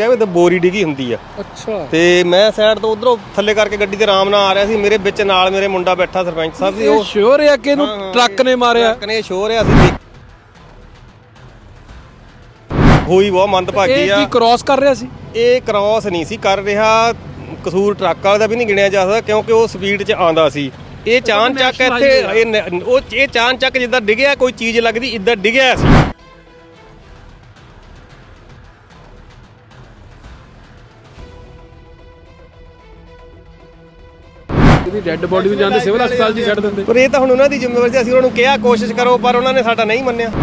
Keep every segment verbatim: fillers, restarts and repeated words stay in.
ਲੱਗਿਆ ਵੀ ਤੇ ਬੋਰੀ ਡਿੱਗੀ ਹੁੰਦੀ ਆ। ਅੱਛਾ। ਤੇ ਮੈਂ ਸਾਈਡ ਤੋਂ ਉਧਰੋਂ ਥੱਲੇ ਕਰਕੇ ਗੱਡੀ ਤੇ ਆਰਾਮ ਨਾਲ ਆ ਰਿਹਾ ਸੀ, ਮੇਰੇ ਵਿੱਚ ਨਾਲ ਮੇਰੇ ਮੁੰਡਾ ਬੈਠਾ ਸਰਪੰਚ ਸਾਹਿਬ ਸੀ। ਉਹ ਸ਼ੋਰ ਆ ਕਿ ਇਹਨੂੰ ਟਰੱਕ ਨੇ ਮਾਰਿਆ? ਟਰੱਕ ਨੇ ਸ਼ੋਰ ਆ ਸੀ, ਹੋਈ ਬਹੁਤ ਮੰਦਭਾਗੀ ਆ। ਇਹ ਕੀ ਕ੍ਰਾਸ ਕਰ ਰਿਹਾ ਸੀ? ਇਹ ਕ੍ਰਾਸ ਨਹੀਂ ਸੀ ਕਰ ਰਿਹਾ, ਕਸੂਰ ਟਰੱਕ ਵਾਲੇ ਦਾ ਵੀ ਨਹੀਂ ਗਿਣਿਆ ਜਾ ਸਕਦਾ ਕਿਉਂਕਿ ਉਹ ਸਪੀਡ 'ਚ ਆਉਂਦਾ ਸੀ। ਇਹ ਚਾਨ ਚੱਕ ਇੱਥੇ ਉਹ ਇਹ ਚਾਨ ਚੱਕ ਜਿੱਦਾਂ ਡਿੱਗਿਆ ਕੋਈ ਚੀਜ਼ ਲੱਗਦੀ ਇੱਦਾਂ ਡਿੱਗਿਆ ਸੀ। ਇਹਦੀ ਡੈੱਡ ਬੋਡੀ ਨੂੰ ਜਾਂਦੇ ਸਿਵਲ ਹਸਪਤਾਲ 'ਚ ਛੱਡ ਦਿੰਦੇ। ਪਰ ਇਹ ਤਾਂ ਹੁਣ ਉਹਨਾਂ ਦੀ ਜ਼ਿੰਮੇਵਾਰੀ ਸੀ, ਅਸੀਂ ਉਹਨਾਂ ਨੂੰ ਕਿਹਾ ਕੋਸ਼ਿਸ਼ ਕਰੋ ਪਰ ਉਹਨਾਂ ਨੇ ਸਾਡਾ ਨਹੀਂ ਮੰਨਿਆ।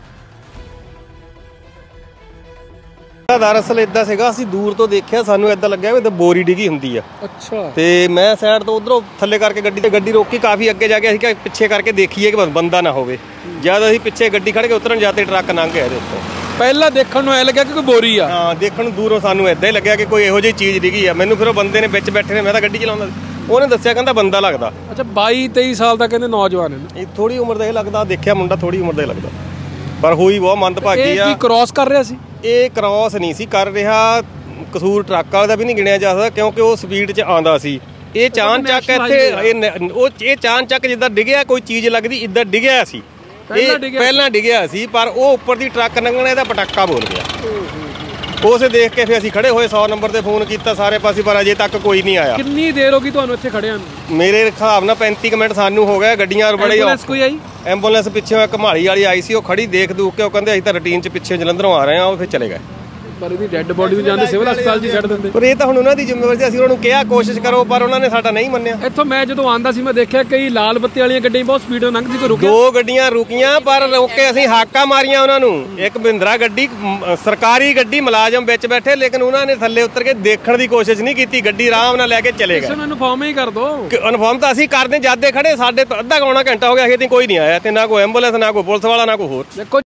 ਦਰਅਸਲ ਇਦਾਂ ਸੀਗਾ, ਅਸੀਂ ਦੂਰ ਤੋਂ ਦੇਖਿਆ, ਸਾਨੂੰ ਇਦਾਂ ਲੱਗਿਆ ਵੀ ਤੇ ਬੋਰੀ ਡਿੱਗੀ ਹੁੰਦੀ ਆ। ਅੱਛਾ। ਤੇ ਮੈਂ ਸਾਈਡ ਤੋਂ ਉਧਰੋਂ ਥੱਲੇ ਕਰਕੇ ਗੱਡੀ ਤੇ ਗੱਡੀ ਰੋਕੀ, ਕਾਫੀ ਅੱਗੇ ਜਾ ਕੇ ਅਸੀਂ ਪਿੱਛੇ ਕਰਕੇ ਦੇਖੀਏ ਕਿ ਬੰਦਾ ਨਾ ਹੋਵੇ। ਜਦ ਅਸੀਂ ਪਿੱਛੇ ਗੱਡੀ ਖੜ ਕੇ ਉਤਰਨ ਜਾਂਦੇ ਟਰੱਕ ਲੰਘ ਗਿਆ ਇਹਦੇ ਉੱਤੋਂ। ਪਹਿਲਾਂ ਦੇਖਣ ਨੂੰ ਐ ਲੱਗਿਆ ਕਿ ਕੋਈ ਬੋਰੀ ਆ। ਹਾਂ, ਦੇਖਣ ਨੂੰ ਦੂਰੋਂ ਸਾਨੂੰ ਇਦਾਂ ਹੀ ਲੱਗਿਆ ਕਿ ਕੋਈ ਇਹੋ ਜਿਹੀ ਚੀਜ਼ ਡਿੱਗੀ ਆ। ਮੈਨੂੰ ਫਿਰ ਉਹ ਬੰਦੇ ਨੇ ਵਿੱਚ ਬੈਠੇ ਨੇ, ਮੈਂ ਤਾਂ ਗੱਡੀ ਚਲਾਉਂਦਾ ਸੀ, ਉਹਨੇ ਦੱਸਿਆ ਕਹਿੰਦਾ ਬੰਦਾ ਲੱਗਦਾ। ਅੱਛਾ, ਬਾਈ ਤੇਈ ਸਾਲ ਦਾ ਕਹਿੰਦੇ ਨੌਜਵਾਨ ਹੈ। ਇਹ ਥੋੜੀ ਉਮਰ ਦਾ ਇਹ ਲੱਗਦਾ, ਦੇਖਿਆ ਮੁੰਡਾ ਥੋੜੀ ਉਮਰ ਦਾ ਹੀ ਲੱਗਦਾ, ਪਰ ਹੋਈ ਬਹੁਤ ਮੰਦਭਾਗੀ ਆ। ਇਹ ਕੀ ਕ੍ਰਾਸ ਕਰ ਰਿਹਾ ਸੀ? ਇਹ ਕ੍ਰਾਸ ਨਹੀਂ ਸੀ ਕਰ ਰਿਹਾ, ਕਸੂਰ ਟਰੱਕ ਵਾਲੇ ਦਾ ਵੀ ਨਹੀਂ ਗਿਣਿਆ ਜਾ ਸਕਦਾ ਕਿਉਂਕਿ ਉਹ ਸਪੀਡ 'ਚ ਆਉਂਦਾ ਸੀ। ਇਹ ਚਾਨ ਚੱਕ ਇੱਥੇ ਉਹ ਇਹ ਚਾਨ ਚੱਕ ਜਿੱਦਾਂ ਡਿੱਗਿਆ ਕੋਈ ਚੀਜ਼ ਲੱਗਦੀ ਇੱਦਾਂ ਡਿੱਗਿਆ ਸੀ। ਇਹ ਪਹਿਲਾਂ ਡਿੱਗਿਆ ਸੀ ਪਰ ਉਹ ਉੱਪਰ ਦੀ ਟਰੱਕ ਲੰਘਣਾ ਇਹਦਾ ਪਟਾਕਾ ਬੋਲ ਗਿਆ। ਉਸੇ ਦੇਖ ਕੇ ਫਿਰ ਅਸੀਂ ਖੜੇ ਹੋਏ, ਸੌ ਨੰਬਰ ਤੇ ਫੋਨ ਕੀਤਾ ਸਾਰੇ ਪਾਸੇ, ਪਰ ਅਜੇ ਤੱਕ ਕੋਈ ਨਹੀਂ ਆਇਆ। ਕਿੰਨੀ ਦੇਰ ਹੋ ਗਈ ਤੁਹਾਨੂੰ ਇੱਥੇ ਖੜਿਆਂ ਨੂੰ? ਮੇਰੇ ਹਿਸਾਬ ਨਾਲ ਪੈਂਤੀ ਕੁ ਮਿੰਟ ਸਾਨੂੰ ਹੋ ਗਏ। ਗੱਡੀਆਂ ਬੜੇ ਕੋਈ ਆਈ ਐਂਬੂਲੈਂਸ ਪਿੱਛੋਂ ਇੱਕ ਮਾਲੀ ਵਾਲੀ ਆਈ ਸੀ, ਉਹ ਖੜੀ ਦੇਖ ਦੂਖ ਕੇ ਉਹ ਕਹਿੰਦੇ ਅਸੀਂ ਤਾਂ ਰੂਟੀਨ 'ਚ ਪਿੱਛੇ ਜਲੰਧਰੋਂ ਆ ਰਹੇ ਹਾਂ, ਉਹ ਫਿਰ ਚਲੇ ਗਏ। ਪਰ ਇਹਦੀ ਡੈੱਡ ਬੋਡੀ ਨੂੰ ਜਾਂਦੇ ਸਿਵਲ ਹਸਪਤਾਲ 'ਚ ਛੱਡ ਦਿੰਦੇ। ਪਰ ਇਹ ਤਾਂ ਹੁਣ ਉਹਨਾਂ ਦੀ ਜ਼ਿੰਮੇਵਾਰੀ ਸੀ, ਅਸੀਂ ਉਹਨਾਂ ਨੂੰ ਕਿਹਾ ਕੋਸ਼ਿਸ਼ ਕਰੋ ਪਰ ਉਹਨਾਂ ਨੇ ਸਾਡਾ ਨਹੀਂ ਮੰਨਿਆ। ਇੱਥੋਂ ਮੈਂ ਜਦੋਂ ਆਂਦਾ ਸੀ ਮੈਂ ਦੇਖਿਆ ਕਈ ਲਾਲ ਬੱਤੀ ਵਾਲੀਆਂ ਗੱਡੀਆਂ ਬਹੁਤ ਸਪੀਡ ਨਾਲ ਲੰਘਦੀ, ਕੋਈ ਰੁਕਿਆ? ਦੋ ਗੱਡੀਆਂ ਰੁਕੀਆਂ ਪਰ ਰੁਕ ਕੇ ਅਸੀਂ ਹਾਕਾਂ ਮਾਰੀਆਂ ਉਹਨਾਂ ਨੂੰ। ਇੱਕ ਮਹਿੰਦਰਾ ਗੱਡੀ, ਸਰਕਾਰੀ ਗੱਡੀ, ਮੁਲਾਜ਼ਮ ਵਿੱਚ ਬੈਠੇ, ਲੇਕਿਨ ਉਹਨਾਂ ਨੇ ਥੱਲੇ ਉਤਰ ਕੇ ਦੇਖਣ ਦੀ ਕੋਸ਼ਿਸ਼ ਨਹੀਂ ਕੀਤੀ, ਗੱਡੀ ਆਰਾਮ ਨਾਲ ਲੈ ਕੇ ਚਲੇ ਗਏ। ਇਨਫੋਰਮ ਹੀ ਕਰ ਦੋ। ਇਨਫੋਰਮ ਤਾਂ ਅਸੀਂ ਕਰਦੇ, ਜਾਦੇ ਖੜੇ, ਸਾਡੇ ਅੱਧਾ ਪੌਣਾ ਘੰਟਾ ਹੋ ਗਿਆ, ਅਜੇ ਤੱਕ ਕੋਈ ਨਹੀਂ ਆਇਆ, ਤੇ ਨਾ ਕੋਈ ਐਂਬੂਲੈਂਸ, ਨਾ ਕੋਈ ਪੁਲਿਸ ਵਾਲਾ, ਨਾ ਕੋਈ ਹੋਰ।